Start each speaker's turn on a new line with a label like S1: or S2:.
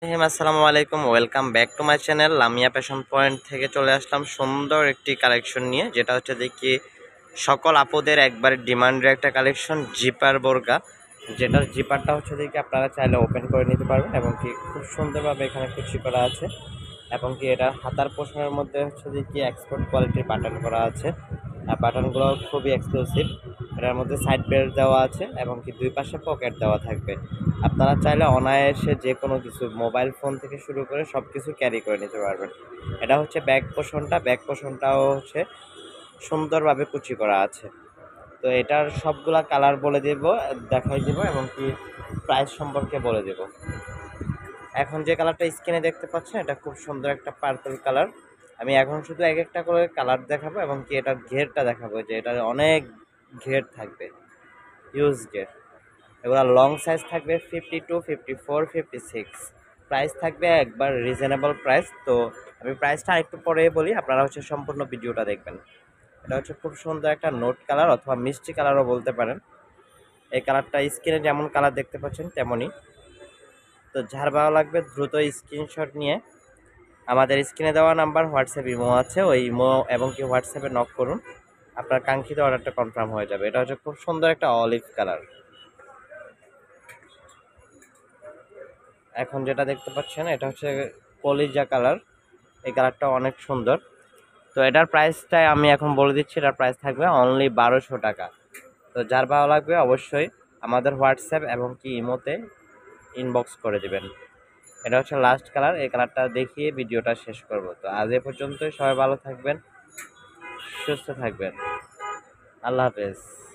S1: আসসালামু আলাইকুম, welcome back to my channel. Lamiya fashion point থেকে চলে আসলাম সুন্দর একটি কালেকশন নিয়ে, যেটা হচ্ছে দেখি সকল আপুদের একবার ডিমান্ডের একটা কালেকশন, জিপার বোরকা। যেটার জিপারটা হচ্ছে দেখি আপনারা চাইলে ওপেন করে নিতে পারবেন এবং কি খুব সুন্দরভাবে এখানে কুচি করা আছে এবং কি এটা হাতার পোষণের মধ্যে হচ্ছে দেখি এক্সপোর্ট কোয়ালিটির বাটন করা আছে। বাটনগুলো খুবই এক্সক্লুসিভ। এটার মধ্যে সাইড বেল্ট দেওয়া আছে এবং কি দুই পাশে পকেট দেওয়া থাকবে। আপনারা চাইলে অনায়াসে যে কোনো কিছু, মোবাইল ফোন থেকে শুরু করে সব কিছু ক্যারি করে নিতে পারবেন। এটা হচ্ছে ব্যাক পোষণটাও হচ্ছে সুন্দরভাবে কুচি করা আছে। তো এটার সবগুলা কালার বলে দেব, দেখাই দেব এবং কি প্রাইস সম্পর্কে বলে দেব। এখন যে কালারটা স্ক্রিনে দেখতে পাচ্ছেন, এটা খুব সুন্দর একটা পার্পল কালার। আমি এখন শুধু এক একটা করে কালার দেখাবো এবং কি এটার ঘেরটা দেখাবো, যে এটার অনেক ঘের থাকবে, হিউজ ঘের। এগুলো লং সাইজ থাকবে 52, 54, 56। প্রাইস থাকবে একবার রিজনেবল প্রাইস। তো আমি প্রাইসটা আরেকটু পরে বলি, আপনারা হচ্ছে সম্পূর্ণ ভিডিওটা দেখবেন। এটা হচ্ছে খুব সুন্দর একটা নোট কালার অথবা মিষ্টি কালারও বলতে পারেন। এই কালারটা স্ক্রিনে যেমন কালার দেখতে পাচ্ছেন তেমনই। তো যার ভালো লাগবে দ্রুত স্ক্রিনশট নিয়ে আমাদের স্ক্রিনে দেওয়া নাম্বার হোয়াটসঅ্যাপ ইমো আছে, ওই ইমো এবং কি হোয়াটসঅ্যাপে নক করুন, আপনার কাঙ্ক্ষিত অর্ডারটা কনফার্ম হয়ে যাবে। এটা হচ্ছে খুব সুন্দর একটা অলিভ কালার। এখন যেটা দেখতে পাচ্ছেন এটা হচ্ছে কলিজা কালার। এই কালারটা অনেক সুন্দর। তো এটার প্রাইসটাই আমি এখন বলে দিচ্ছি, এটার প্রাইস থাকবে অনলি 1200 টাকা। তো যার ভালো লাগবে অবশ্যই আমাদের হোয়াটসঅ্যাপ এবং কি ইমোতে ইনবক্স করে দেবেন। এটা হচ্ছে লাস্ট কালার। এই কালারটা দেখিয়ে ভিডিওটা শেষ করব। তো আজ এ পর্যন্তই, সবাই ভালো থাকবেন, সুস্থ থাকবেন, আল্লাহ হাফেজ।